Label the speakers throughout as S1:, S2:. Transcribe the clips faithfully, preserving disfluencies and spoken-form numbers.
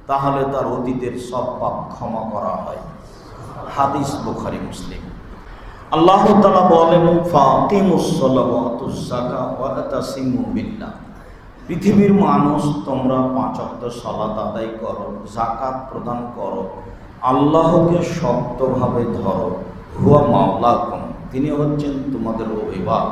S1: তাহলে তার অতীতের সব পাপ ক্ষমা করা হয়। হাদিস বুখারী মুসলিম। আল্লাহ তাআলা বলেন, ফাকিমুস সালাতা ওয়া আতুজ যাকাত ওয়া তাসিমু বিল্লাহ। পৃথিবীর মানুষ, তোমরা পাঁচ ওয়াক্ত সালাত আদায় করো, যাকাত প্রদান করো, আল্লাহকে শক্তভাবে ধরো। হুয়া মাওলাকুম, তিনি হচ্ছেন তোমাদের অভিভাবক।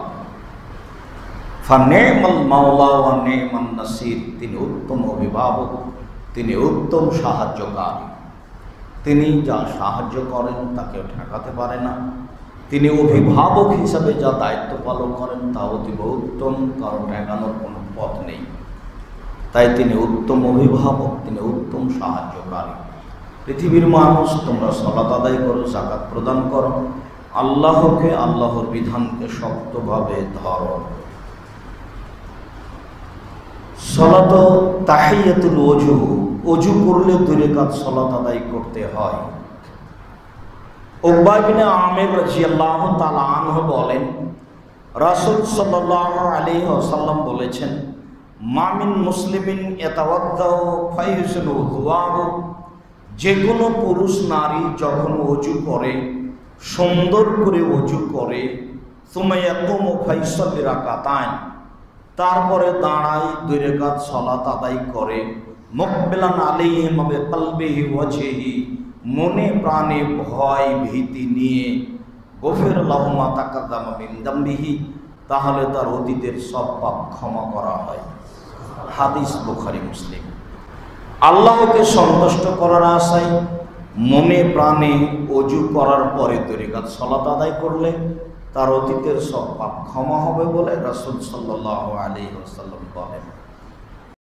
S1: ফানিমাল মাওলা ওয়া নিমান নাসির, তিনি উত্তম অভিভাবক, তিনি উত্তম সাহায্যকারী। তিনি যা সাহায্য করেন তাকে ঠেকাতে পারে না। তিনি অভিভাবক হিসাবে যা দায়িত্ব পালন করেন তা অতীব উত্তম, কারণ ঠেকানোর কোনো পথ নেই। তাই তিনি উত্তম অভিভাবক, তিনি উত্তম সাহায্যকারী। পৃথিবীর মানুষ, তোমরা সালাত আদায় করো, যাকাত প্রদান করো, আল্লাহকে, আল্লাহর বিধানকে শক্তভাবে ধরো। সালাত তাহিয়াতুল ওযু, ওযু করলে দুই রাকাত সালাত আদায় করতে হয়। উকবা ইবনে আমির রাদিয়াল্লাহু তাআলা আনহু বলেন, রাসূল সাল্লাল্লাহু আলাইহি ওয়াসাল্লাম বলেছেন, মা মিন মুসলিমিন ইয়াতাওয়াদ্দাউ ফায়ুহসিনু ওযুহু, যে কোনো পুরুষ নারী যখন ওযু করে, সুন্দর করে ওযু করে, সুম্মা ইয়াকুমু ফায়ুসাল্লি রাকাতাইন, তারপরে দাঁড়ায় দুই রাকাত সালাত আদায় করে, মুকবিলান আলাইহিম বিকলবিহি ওয়াজহিহি, মনে প্রাণে ভয় ভীতি নিয়ে, গফির লাহু মা তাকাদ্দামা মিন যামবিহি, তাহলে তার অতীতের সব পাপ ক্ষমা করা হয়। হাদিস বুখারী মুসলিম। আল্লাহকে সন্তুষ্ট করার আশায় মনে প্রাণে ওযু করার পরে দুই রাকাত সালাত আদায় করলে তার অতীতের সব পাপ ক্ষমা হবে বলে রাসূল সাল্লাল্লাহু আলাইহি ওয়াসাল্লাম বলেন।